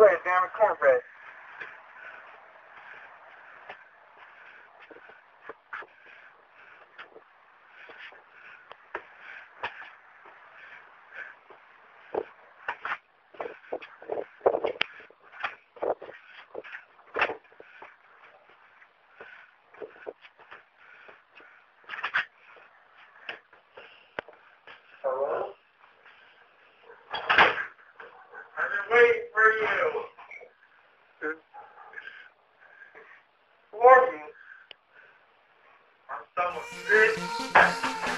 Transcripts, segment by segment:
cornbread, damn it, cornbread. Hello? I've been waiting for you. Who are you? I'm someone sick.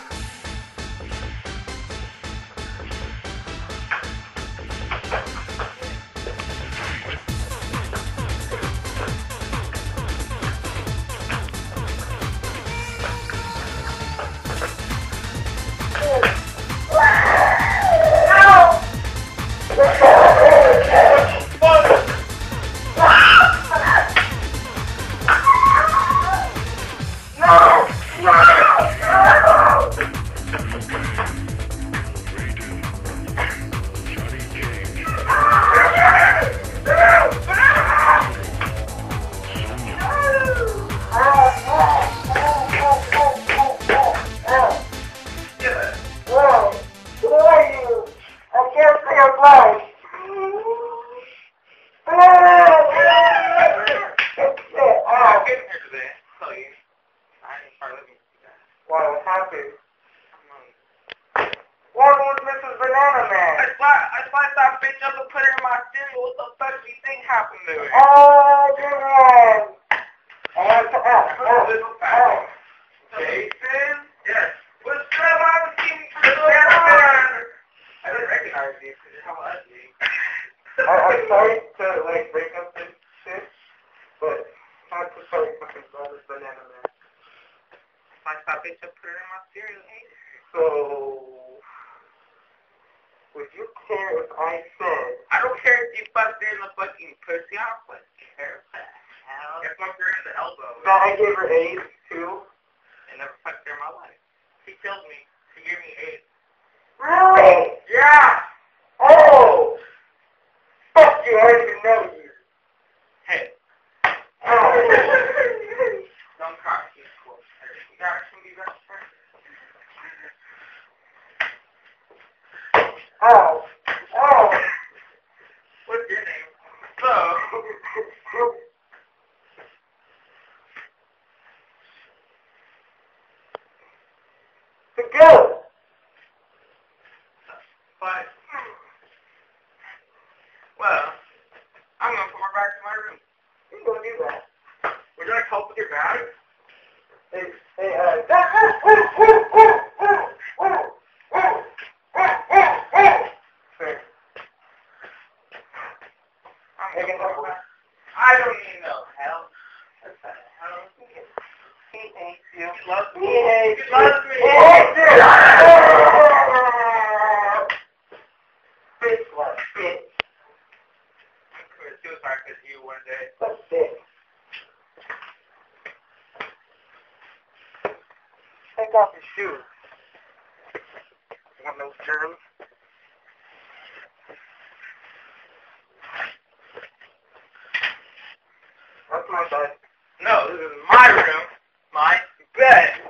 What happened? What was Mrs. Banana Man? I sliced that bitch up and put her in my cereal. What the fuck do you think happened to it? Oh, good one. Jason? Yes. What's up? I was keeping I didn't recognize you because you're how ugly. I'm sorry to break up this shit, but I'm so sorry for my brother's Banana Man. Sliced that bitch up, put her in my cereal. So, would you care if I said... I don't care if you fucked her in the fucking pussy. I don't fucking care. What the hell? I fucked her in the elbow. That I gave her AIDS, too? I never fucked her in my life. She killed me. She gave me AIDS. Really? Yeah! Oh! Fuck you, I didn't even know you. Hey. Oh. Don't cry. She's cool. You got her. She got her. Oh. Oh. What's your name? So. To go. But. Well. I'm going to put her back to my room. You can go do that. Would you like help with your bag? Hey, I don't need no help. What the hell? He hates you. He loves me. He hates He loves me. He hates you. Bitch, what? Bitch. I'm committing suicide because of you one day. What's this? Take off your shoes. Want no germs? That's my bed. No, this is my room. My bed.